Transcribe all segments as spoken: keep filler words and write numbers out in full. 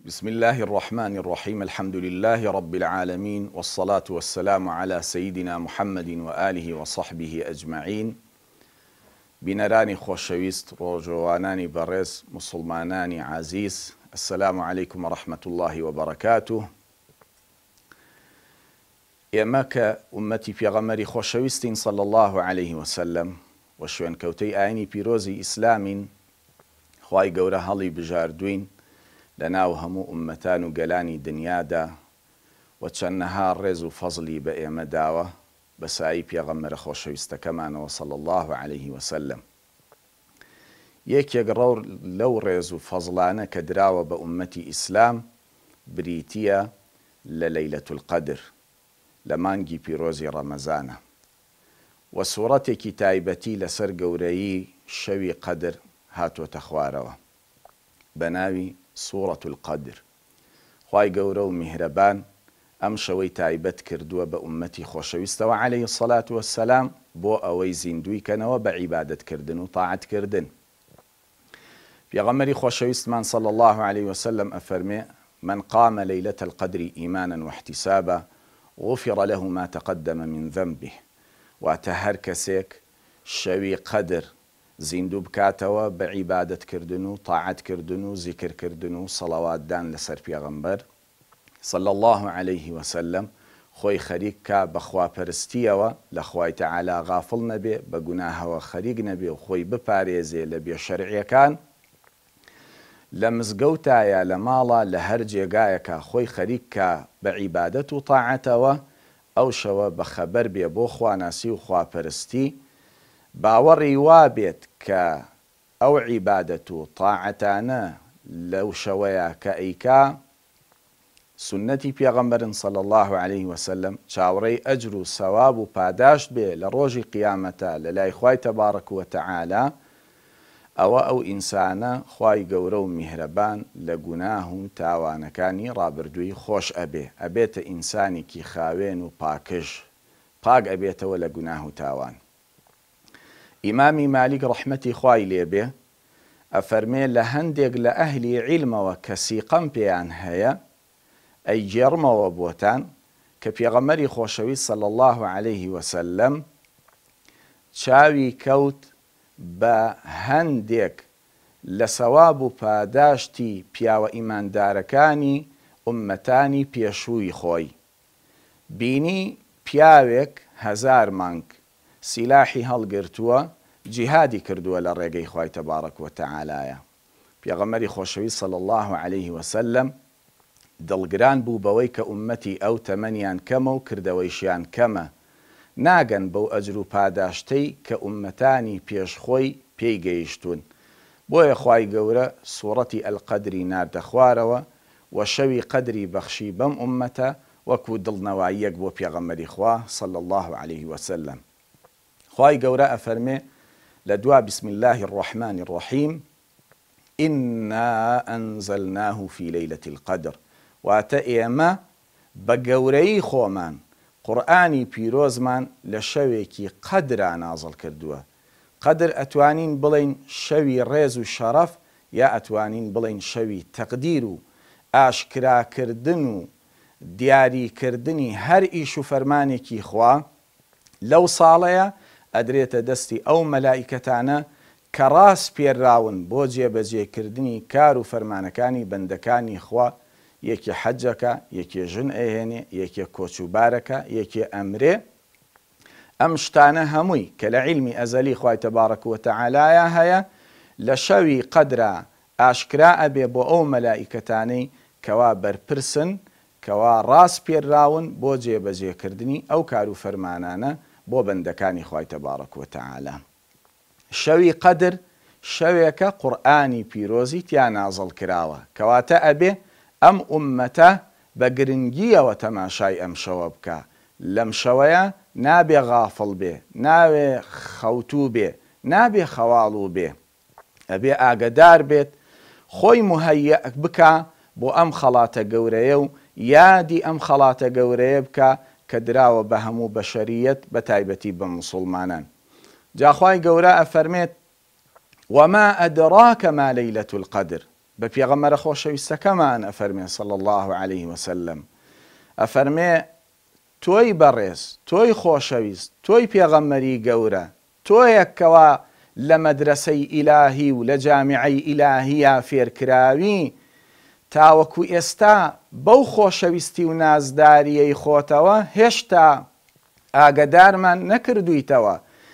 بسم الله الرحمن الرحيم الحمد لله رب العالمين والصلاة والسلام على سيدنا محمد وآله وصحبه أجمعين. بنراني خوشويست روجواناني برز مسلماناني عزيز، السلام عليكم ورحمة الله وبركاته. ئێمە أمتي في غمري خوشويستين صلى الله عليه وسلم وشوين كوتي آيني بيروزي إسلامين خواي قورة هالي بجاردوين لەناو هەموو ئومەتان و گەلانی دنیادا و چەندەها ڕێز و فەزلی بە ئێمە داوە بە سایی پێغەمبەرە خۆشەویستەکەمانەوە صلی الله عليه وسلم. یەکێک ڕەو لەو ڕێز و فەزلانە کە دراوە بە ئومەتی ئیسلام بریتیە لە لەیلەت القەدر لە مانگی پیرۆزی ڕەمەزانە و سوورەتێکی تایبەتی لەسەر گەورەیی شەوی قەدر هاتووەتە خوارەوە بە ناوی سورة القدر. خواي قورو مهربان ئەم شەوەی تایبەت کردووە بە ئومەتی خۆشەویستەوە عليه الصلاة والسلام بۆ ئەوەی زیندویکەنەوە بە عیبادەتکردن و تاعەتکردن. پێغەمبەری خۆشەویستمان صلى الله عليه وسلم ئەفەرمێ: من قام ليلة القدر إيمانا واحتسابا غفر له ما تقدم من ذنبه. واتە هەر کەسێک شەوی قەدر زیندوو بکاتەوە بە عیبادەتکردن و تاعەتکردن و زیکرکردن و سەڵاواتدان لەسەر پێغەمبەر صلی الله عليه وسلم، خۆی خەریک کا بە خواپەرستیەوە لە خوای تەعالا غافڵ نەبێ، بە گوناهەوە خەریک نەبێ و خۆی بپارێزێ لە بێشەرعیەکان، لە مزگەوتایە لە ماڵە لە هەر جێگایەکە خۆی خەریک کا بە عیبادەت و تاعەتەوە، ئەو شەوە بە خەبەر بێ بۆ خواناسی و خواپەرستی، باوەڕی وا بێت کە ئەو عیبادەت و تاعەتانە لەو شەوەیە کە ئەیکا سنەتی پێغەمبەرن صلی الله عليه وسلم، چاوەڕێی ئەجر و سەواب و پاداشت بێ لە ڕۆژی قیامەتە لە لای خوای تەبارەک و تەعالا، ئەوە ئەو ئینسانە خوای گەورە و میهرەبان لە گوناه و تاوانەکانی ڕابردووی خۆش ئەبێ، ئەبێتە ئینسانێکی خاوێن و پاکش، پاک ئەبێتەوە لە گوناه و تاوان. ئیمامی مالیک ڕەحمەتی خوای لێبێ ئەفەرمێ لە هەندێک لە ئەهلی عیلمەوە کە سیقەم پێیان هەیە ئەیگێڕمەوە بۆتان کە پێغەمبەری خۆشەویست صلی الله عليه وسلم چاوی کەوت بە هەندێک لە سەواب و پاداشتی پیاوە ئیماندارەکانی ئومەتانی پێشووی خۆی. بینی پیاوێک هەزار مانگ سیلاحی هەڵگرتووە، جیهادی کردووە لە ڕێگەی خوای تەبارەک و تەعالایە. پێغەمبەری خۆشەویست صلی الله عليه وسلم دڵگران بوو بەوەی کە ئومەتی ئەو تەمەنیان کەمە و کردەوەیشیان کەمە، ناگەن بەو ئەجر و پاداشتەی کە ئومەتانی پێشخۆی پێی گەیشتون. بۆیە خوای گەورە سوورەتی ئەلقەدری ناردە خوارەوە و شەوی قەدری بەخشی بەم ئومەتە وەکو دڵنەواییەک بۆ پێغەمبەری خوا صلی الله عليه وسلم. خوای گەورە ئەفەرمێ لە دوا بسم الله الرحمن الرحيم: إنا أنزلناه في ليلة القدر. واتە ئێمە بە گەورەی خۆمان قورئانی پیرۆزمان لە شەوێکی قەدرا نازڵ کردووە. قەدر ئەتوانین بڵین شەوی ڕێز و شەرەف، یا ئەتوانین بڵین شەوی تەقدیر و ئاشکراکردن و دیاریکردنی هەر ئیش و فەرمانێکی خوا لەو ساڵەیە ئەدرێتە دەستی ئەو مەلائیکەتانە کە ڕاست پێراون بۆ جێبەجێکردنی کار و فەرمانەکانی بەندەکانی خوا. یەکێ حەجەکە، یەکێ ژن ئەهێنێ، یەکێ کۆچوبارەکە، یەکێ ئەمرێ. ئەم شتانە هەمووی کە لە عیلمی ئەزەلی خوای تەبارەک و تەعالایە هەیە لە شەوی قەدرا ئاشکرا ئەبێ بۆ ئەو مەلائیکەتانەی کەوا بەرپرسن، کەوا ڕاست پێراون بۆ جێبەجێکردنی ئەو کار و فەرمانانە بۆ بەندەکانی خوای تەبارەک و تەعالا. شەوی قەدر شەوێکە قورئانی پیرۆزی تیا نازڵ کراوە، کەواتە ئەبێ ئەم ئومەتە بە گرنگیەوە تەماشای ئەم شەوە بکە. لەم شەوەیە نابێ غافڵ بێ، نابێ خەوتوو بێ، نابێ خەواڵوو بێ، ئەبێ ئاگدار بێت، خۆی مهەیە بکە بۆ ئەم خەڵاتە گەورەیە و یادی ئەم خەڵاتە گەورەیە بکە کە دراوە بە هەموو بەشەریەت بە تایبەتی بە موسڵمانان. جا خوای گەورە ئەفەرمێت: وما أدراك ما ليلة القدر. بە پێغەمبەرە خۆشەویستەکەمان ئەفەرمێ صلی الله عليه وسلم، ئەفەرمێ تۆی بەڕێز، تۆی خۆشەویست، تۆی پێغەمبەری گەورە، تۆیەکەوە لە مەدرسەی ئیلاهی و لە جامیعەی ئیلاهیە فێرکراوی تاوەکو ئێستا بەو خۆشەویستی و نازداریەی خۆتەوە هێشتا ئاگدارمان نەکردویتەوە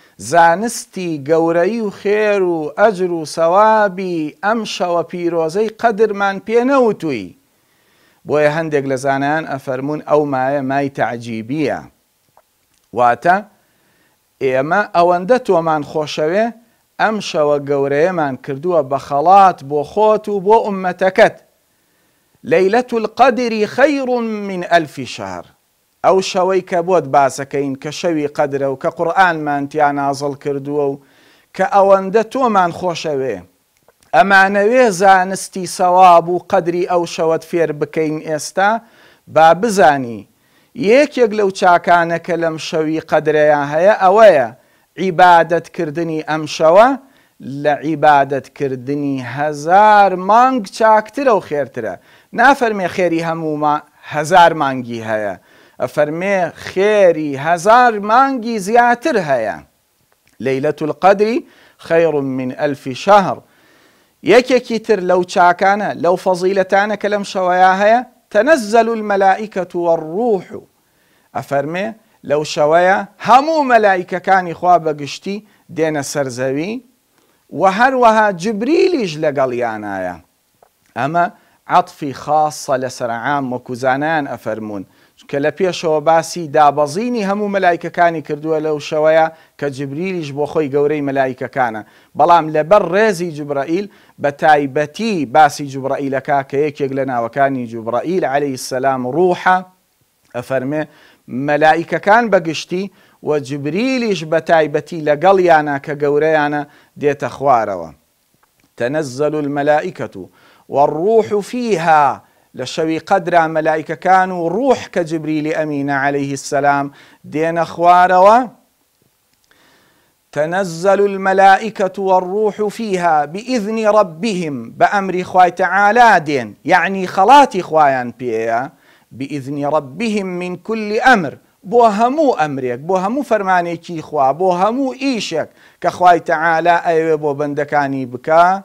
زانستی گەورەی و خێر و ئەجر و سەوابی ئەم شەوە پیرۆزەی قەدرمان پێ نەوتووی. بۆیە هەندێک لە زانایان ئەفەرمون ئەو مایە مای تەعجیبیە، واتە ئێمە ئەوەندە تۆمان خۆشەوێ ئەم شەوە گەورەیەمان کردووە بە خەڵات بۆ خۆت و بۆ ئوممەتەکەت. لەیلەة القەدری خەیر من ئەلفی شەهر، ئەو شەوەی کە بۆت باسەکەین کە شەوی قەدرە و کە قورئانمان تیا نازڵ کردووە و کە ئەوەندە تۆمان خۆشەوێ ئەمانەوێ زانستی سەواب و قەدری ئەو شەوەت فێر بکەین ئێستا، با بزانی یەکێک لەو چاکانە کە لەم شەوی قەدرەیە هەیە ئەوەیە عیبادەتکردنی ئەم شەوە لە عیبادەتکردنی هەزار مانگ چاکترە و خێرترە. نافەرمێ خێری هەموو هەزار مانگی هەیە، ئەفەرمێ خێری هەزار مانگی زیاتر هەیە. لەیلەة القەدری خەیر من ئەلفی شەهر. یەکێکی تر لەو چاکانە لەو فەزیلەتانە کە لەم شەوەیە هەیە تەنەزەل المەلائیکەة والروح، ئەفەرمێ لەو شەوەیە هەموو مەلائیکەکانی خوا بەگشتی دێنە سەرزەوی و هەروەها جبریلیش لەگەڵیانایە. ئەمە عەطفی خاصە لەسەر عام وەکو زانایان ئەفەرمون، کە لە پێشەوە باسی دابەزینی هەموو مەلایکەکانی کردووە لەو شەوەیە کە جبریلیش بۆ خۆی گەورەی مەلایکەکانە، بەڵام لەبەر ڕێزی جوبرائیل بە تایبەتی باسی جوبرائیلەکە کە یەکێک لە ناوەکانی جوبرائیل عەلەیهی السەلام ڕوحە، ئەفەرمێ مەلایکەکان بەگشتی و جبریلیش بە تایبەتی لەگەڵیانە کە گەورەیانە دێتە خوارەوە. تەنەزەل المەلائیکەة والروح فيها، لشوي قدر ملائكة وروح كجبريل أمين عليه السلام دين خواروا. تنزل الملائكة والروح فيها بإذن ربهم بأمر خواي تعالى دين، يعني خلاتي خوايان بيها بإذن ربهم من كل أمر، بو همو أمريك بو همو فرمانيكي خوا بو همو إيشك كخواي تعالى أيوة بو بندكاني بكا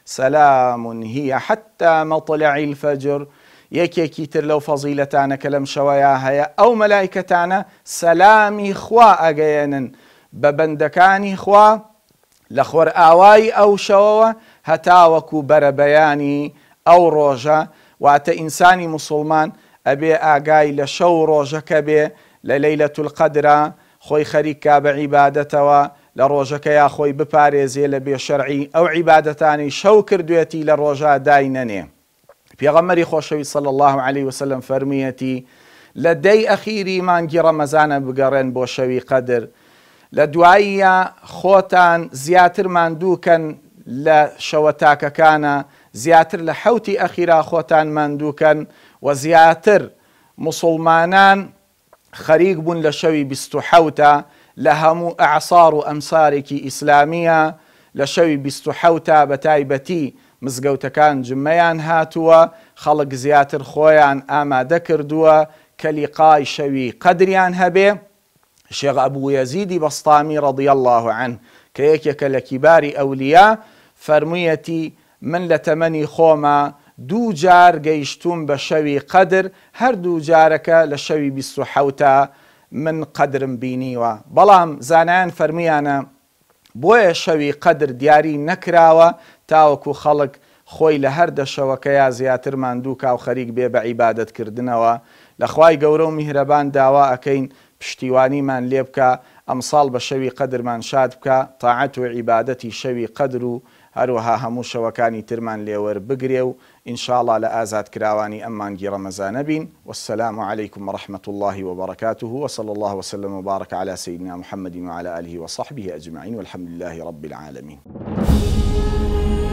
سلام هي حتى مطلع الفجر. یەکێکی تر لەو فەزیلەتانە کە لەم شەوەیە هەیە ئەو مەلایکەتانە سەلامی خوا ئەگەیەنن بە بەندەکانی خوا لە خۆرئاوای ئەو شەوەوە هەتاوەکو بەرەبەیانی ئەو ڕۆژە. واتە ئینسانی موسڵمان ئەبێ ئاگای لە شەو ڕۆژەکە بێ لە لەیلەة القەدرە خۆی خەریکا بە عیبادەتەوە، لە ڕۆژەکەیە خۆی بپارێزێ لە بێشەرعی ئەو عیبادەتانی شەو کردوێتی لە ڕۆژە دای نەنێ. پێغەمبەری خۆشەویست صلی الله عليه وسلم فەرموویەتی لە دەی ئەخیری مانگی ڕەمەزانە بگەڕێن بۆ شەوی قەدر، لە دواییە خۆتان زیاتر ماندووکەن لە شەوە تاکەکانە، زیاتر لە حەوتی ئەخیرا خۆتان ماندووکەن و زیاتر موسڵمانان خەریک بوون لە شەوی بیست و حەوتە لە هەموو ئەعسار و ئەمسارێکی ئیسلامیە. لە شەوی بیست و حەوتە بە تایبەتی مزگەوتەکان جمەیان هاتووە، خەڵک زیاتر خۆیان ئامادە کردووە کە لیقای شەوی قەدریان هەبێ. شێخ ئەبوو یەزیدی بەسطامی ڕەضی الله عنه کە یەکێکە لە کیباری ئەولیا فەرموویەتی من لە تەمەنی خۆمە دوو جار گەیشتوم بە شەوی قەدر، هەردوو جارەکە لە شەوی بیست و حەوتە من قەدرم بینیوە. بەڵام زانایان فەرمویانە بۆیە شەوی قەدر دیاری نەکراوە تاوەکو خەڵک خۆی لە هەر دەشەوەکەیە زیاتر ماندووکا و خەریک بێ بە عیبادەتکردنەوە. لە خوای گەورە و میهرەبان داوا ئەکەین پشتیوانیمان لێ بکە ئەمساڵ بە شەوی قەدرمان شاد بکە، تاعەت و عیبادەتی شەوی قەدر و هەروەها هەموو شەوەکانی ترمان لێوەربگرێ و ئینشاءڵڵا لە ئازادکراوانی ئەم مانگی ڕەمەزانە بین. والسلام عليكم ورحمة الله وبركاته، وصلى الله وسلم وبارك على سيدنا محمد وعلى آله وصحبه أجمعين، والحمد لله رب العالمين.